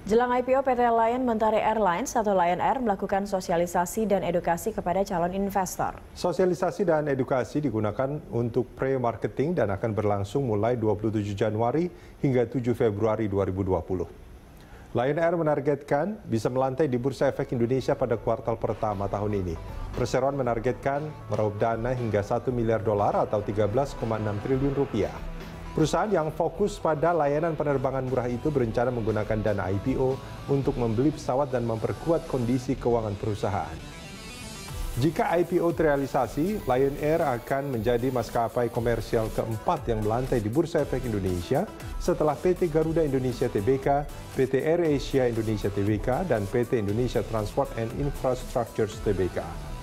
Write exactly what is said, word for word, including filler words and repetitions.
Jelang I P O P T Lion Mentari Airlines atau Lion Air melakukan sosialisasi dan edukasi kepada calon investor. Sosialisasi dan edukasi digunakan untuk pre-marketing dan akan berlangsung mulai dua puluh tujuh Januari hingga tujuh Februari dua ribu dua puluh. Lion Air menargetkan bisa melantai di Bursa Efek Indonesia pada kuartal pertama tahun ini. Perseroan menargetkan meraup dana hingga satu miliar dolar atau tiga belas koma enam triliun rupiah. Perusahaan yang fokus pada layanan penerbangan murah itu berencana menggunakan dana I P O untuk membeli pesawat dan memperkuat kondisi keuangan perusahaan. Jika I P O terrealisasi, Lion Air akan menjadi maskapai komersial keempat yang melantai di Bursa Efek Indonesia setelah P T Garuda Indonesia Tbk, P T AirAsia Indonesia Tbk, dan P T Indonesia Transport and Infrastructure Tbk.